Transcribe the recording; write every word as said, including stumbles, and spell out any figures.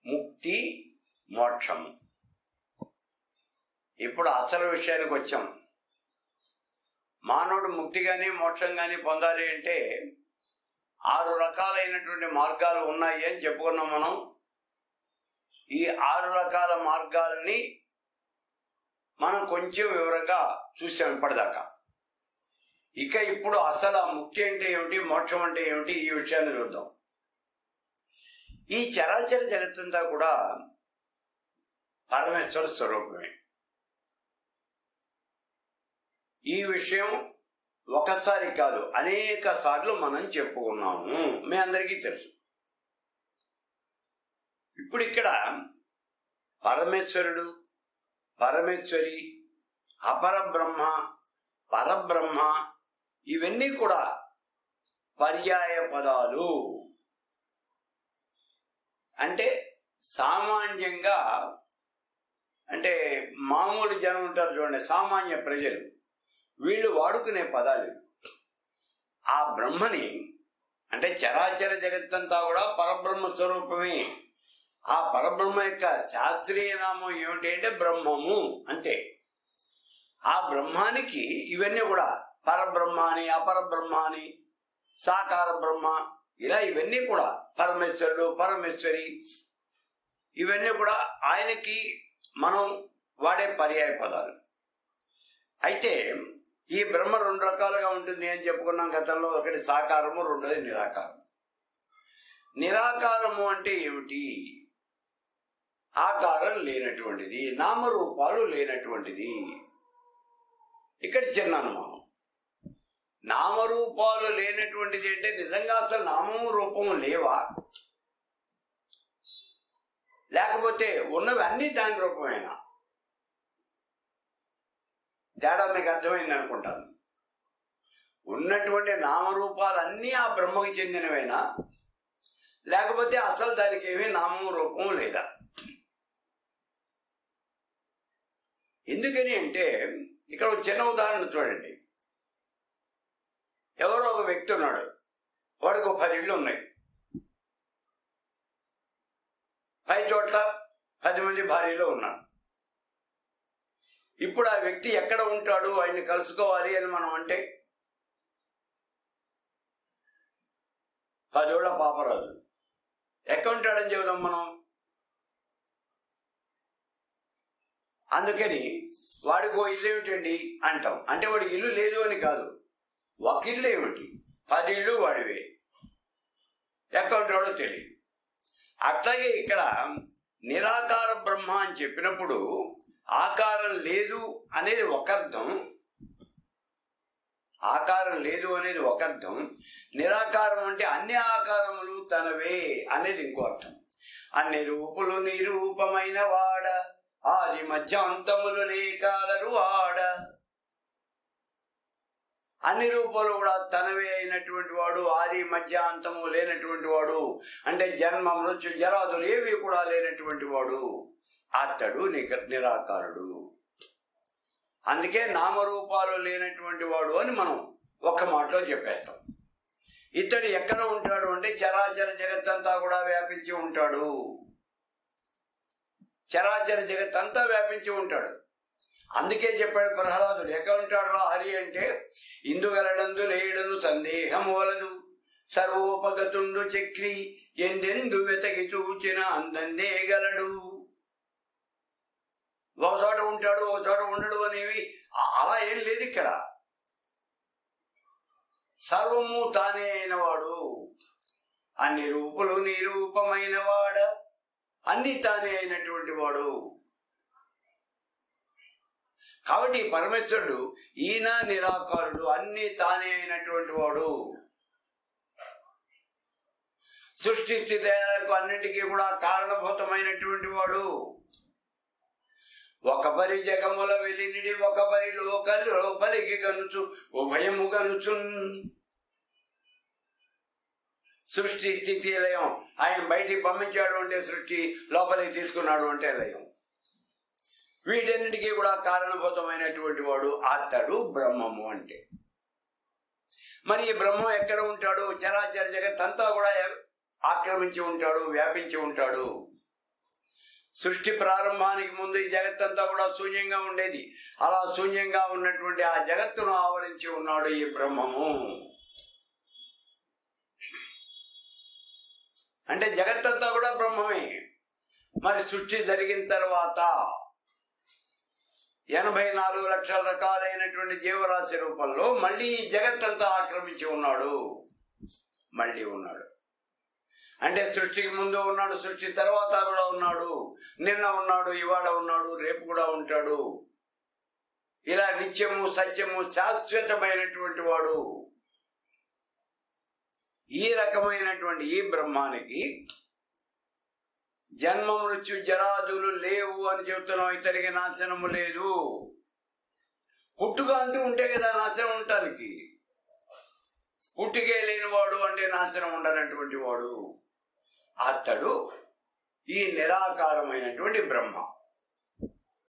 ముక్తి మోక్షము. ఇప్పుడు అసలు విషయానికి వచ్చాం. మానవుడు ముక్తి కానీ మోక్షం కానీ పొందాలి అంటే ఆరు రకాలైనటువంటి మార్గాలు ఉన్నాయి అని చెప్పుకున్నాం మనం. ఈ ఆరు రకాల మార్గాలని మనం కొంచెం వివరంగా చూసాం ఇప్పటిదాకా. ఇక ఇప్పుడు అసలు ఆ ముక్తి అంటే ఏమిటి, మోక్షం అంటే ఏమిటి, ఈ విషయాన్ని చూద్దాం. ఈ చరాచర జగత్తంతా కూడా పరమేశ్వర స్వరూపమే. ఈ విషయం ఒకసారి కాదు అనేక సార్లు మనం చెప్పుకున్నాము, మీ అందరికీ తెలుసు. ఇప్పుడు ఇక్కడ పరమేశ్వరుడు, పరమేశ్వరి, అపరబ్రహ్మ, పరబ్రహ్మ ఇవన్నీ కూడా పర్యాయ పదాలు. అంటే సామాన్యంగా, అంటే మామూలు జనం ఉంటారు చూడండి, సామాన్య ప్రజలు, వీళ్ళు వాడుకునే పదాలు. ఆ బ్రహ్మని అంటే చరాచర జగత్తంతా కూడా పరబ్రహ్మ స్వరూపమే. ఆ పరబ్రహ్మ యొక్క శాస్త్రీయ నామం ఏమిటి అంటే బ్రహ్మము. అంటే ఆ బ్రహ్మానికి ఇవన్నీ కూడా పరబ్రహ్మ అని, అపరబ్రహ్మ అని, సాకార బ్రహ్మ, ఇలా ఇవన్నీ కూడా పరమేశ్వరుడు, పరమేశ్వరి ఇవన్నీ కూడా ఆయనకి మనం వాడే పర్యాయ పదాలు. అయితే ఈ బ్రహ్మ రెండు రకాలుగా ఉంటుంది అని చెప్పుకున్నాం గతంలో. ఒకటి సాకారము, రెండోది నిరాకారం. నిరాకారము అంటే ఏమిటి? ఆకారం లేనటువంటిది, నామరూపాలు లేనటువంటిది. ఇక్కడ చిన్న అనుమానం. నామరూపాలు లేనటువంటిది అంటే నిజంగా అసలు నామము రూపము లేవా, లేకపోతే ఉన్నవి అన్ని దాని రూపమేనా? తేడా మీకు అర్థమైంది అనుకుంటాను. ఉన్నటువంటి నామరూపాలన్నీ ఆ బ్రహ్మకి చెందినవేనా, లేకపోతే అసలు దానికి ఏమీ నామము రూపము లేదా? ఎందుకని అంటే ఇక్కడ ఒక చిన్న ఉదాహరణ చూడండి. ఎవరో ఒక వ్యక్తి ఉన్నాడు, వాడికి ఒక పది ఇళ్ళు ఉన్నాయి, పై చోట్ల పది మంది భార్యలో ఉన్నాడు. ఇప్పుడు ఆ వ్యక్తి ఎక్కడ ఉంటాడు, ఆయన్ని కలుసుకోవాలి అని మనం అంటే పదోళ్ళ పాపరాజు ఎక్కడ ఉంటాడని చెబుదాం మనం. అందుకని వాడికి ఓ ఇల్లు ఏమిటండి అంటాం. అంటే వాడికి ఇల్లు లేదు అని కాదు, ఒక ఇల్లు ఏమిటి, పది ఇళ్ళు వాడివే, ఎక్కడ ఉంటాడో తెలియదు. అట్లాగే ఇక్కడ నిరాకార బ్రహ్మ అని చెప్పినప్పుడు ఆకారం లేదు అనేది ఒక అర్థం, ఆకారం లేదు అనేది ఒక అర్థం. నిరాకారం అంటే అన్ని ఆకారములు తనవే అనేది ఇంకో అర్థం. అన్ని రూపులు నిరూపమైన వాడ, ఆది మధ్య అంతములు లేకాలరు వాడ. అన్ని రూపాలు కూడా తనవే అయినటువంటి వాడు, ఆది మధ్య అంతము లేనటువంటి వాడు. అంటే జన్మ మృత్యు జరాదులు ఏవి కూడా లేనటువంటి వాడు, అతడు నిరాకారుడు. అందుకే నామరూపాలు లేనటువంటి వాడు అని మనం ఒక్క మాటలో చెప్పేస్తాం. ఇతడు ఎక్కడ ఉంటాడు అంటే చరాచర జగత్తంతా కూడా వ్యాపించి ఉంటాడు. చరాచర జగత్తంతా వ్యాపించి ఉంటాడు. అందుకే చెప్పాడు ప్రహ్లాదుడు, ఎక్కడ ఉంటాడు రా హరి అంటే, ఇందుగలడందు లేడను సందేహము వలదు, సర్వోపగతుండు చక్రి ఎందెందు వెతకి చూచిన అందందే గలడు. ఒక చోట ఉంటాడు, ఒక చోట ఉండడు అనేవి అలా ఏం లేదు. ఇక్కడ సర్వము తానే అయిన వాడు, అన్ని రూపులు నిరూపమైన వాడ, అన్ని తానే అయినటువంటి వాడు. కాబట్టి పరమేశ్వరుడు ఈయన నిరాకారుడు, అన్ని తానే అయినటువంటి వాడు. సృష్టి స్థితులకు అన్నింటికీ కూడా కారణభూతమైనటువంటి వాడు. ఒక పరి జగముల వెలినిడి, ఒక పరి లోకల్ లోపలికి గనుచు ఉభయము గనుచు. సృష్టి స్థితి లయం, ఆయన బయటికి పంపించాడు అంటే సృష్టి, లోపలికి తీసుకున్నాడు అంటే లయం. వీటన్నిటికీ కూడా కారణభూతమైనటువంటి వాడు అతడు బ్రహ్మము అంటే. మరి ఈ బ్రహ్మం ఎక్కడ ఉంటాడు? చరాచర జగత్ అంతా కూడా ఆక్రమించి ఉంటాడు, వ్యాపించి ఉంటాడు. సృష్టి ప్రారంభానికి ముందు ఈ జగత్తంతా కూడా శూన్యంగా ఉండేది. అలా శూన్యంగా ఉన్నటువంటి ఆ జగత్తును ఆవరించి ఉన్నాడు ఈ బ్రహ్మము. అంటే జగత్తంతా కూడా బ్రహ్మమే. మరి సృష్టి జరిగిన తర్వాత ఎనభై నాలుగు లక్షల రకాలైనటువంటి జీవరాశి రూపంలో మళ్ళీ ఈ జగత్తంతా ఆక్రమించి ఉన్నాడు. మళ్ళీ ఉన్నాడు అంటే సృష్టికి ముందు ఉన్నాడు, సృష్టి తర్వాత కూడా ఉన్నాడు, నిన్న ఉన్నాడు, ఇవాళ ఉన్నాడు, రేపు కూడా ఉంటాడు. ఇలా నిత్యము సత్యము శాశ్వతమైనటువంటి వాడు. ఈ రకమైనటువంటి ఈ బ్రహ్మానికి జన్మ మృత్యు జరాదులు లేవు అని చెబుతున్నాం. ఇతనికి నాశనము లేదు. పుట్టుక అంటూ ఉంటే కదా నాశనం ఉండటానికి. పుట్టుకే లేనివాడు అంటే నాశనం ఉండనటువంటి వాడు. అతడు ఈ నిరాకారమైనటువంటి బ్రహ్మ.